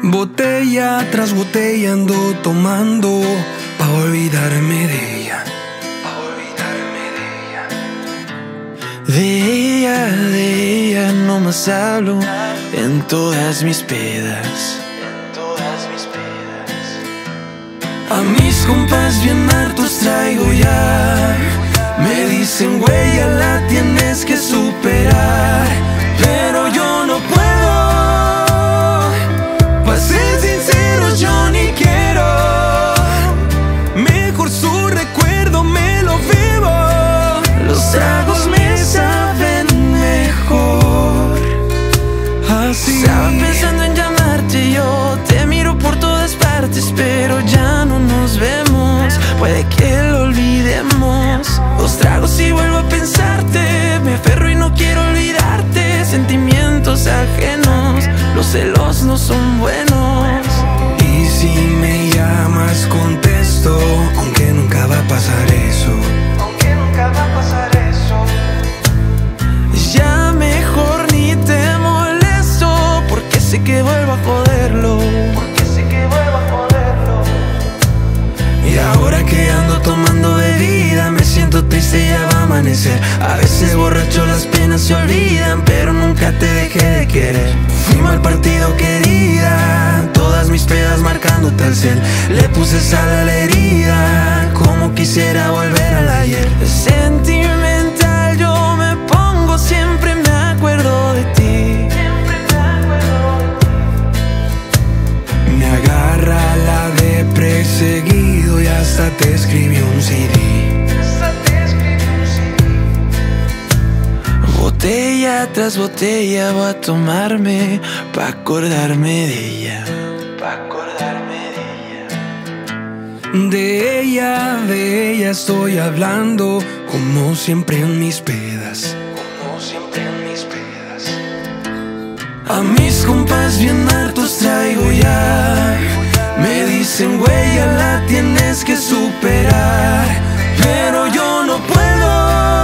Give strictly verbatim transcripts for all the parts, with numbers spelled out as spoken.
Botella tras botella ando tomando pa' olvidarme de ella, pa' olvidarme de ella. De ella, de ella no más hablo en todas mis pedas, en todas mis pedas. A mis compas bien hartos traigo ya. Me dicen, güey, ya la tienes que superar, pero yo no puedo. Pa' ser sincero, yo ni quiero. Mejor su recuerdo me lo vivo. Los tragos me saben mejor así. Estaba pensando en llamarte, yo te miro por todas partes, pero ya no nos vemos. Puede que lo olvidemos. Dos tragos y vuelvo a pensarte. Me aferro y no quiero olvidarte. Sentimientos ajenos, los celos no son buenos. Y si me llamas contesto, aunque nunca va a pasar eso, aunque nunca va a pasar eso. Ya mejor ni te molesto, porque sé que vuelvo a joderlo, porque sé que vuelvo a joderlo. Y ahora que ando tomando bebida, me siento triste y ya va a amanecer. A veces borracho las penas se olvidan, pero nunca te dejé de querer. Fui mal partido, querida, todas mis pedas marcándote al cel. Le puse sal a la herida, como quisiera volver al ayer. Sentimental yo me pongo, siempre me acuerdo de ti, siempre me acuerdo de ti. Me agarra la de perseguido y hasta te escribí un C D. Hasta te escribí un C D. Botella tras botella voy a tomarme pa' acordarme de ella, pa' acordarme de ella. De ella, de ella estoy hablando, como siempre en mis pedas, Como siempre en mis pedas. a mis compas bien hartos traigo ya. Me dicen, güey, ya la tienes que superar, pero yo no puedo.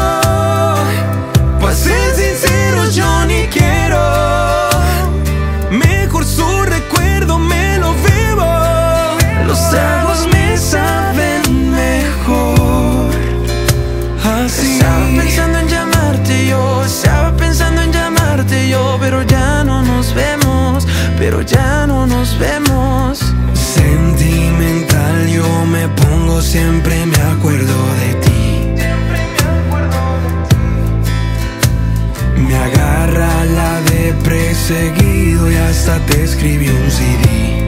Pa' ser sincero, yo ni quiero. Mejor su recuerdo me lo vivo. Los tragos me saben mejor así. Estaba pensando en llamarte yo, estaba pensando en llamarte yo, pero ya no nos vemos, pero ya no nos vemos. Sentimental yo me pongo, siempre me acuerdo de ti. Siempre me acuerdo de ti. Me agarra la de perseguido y hasta te escribí un C D.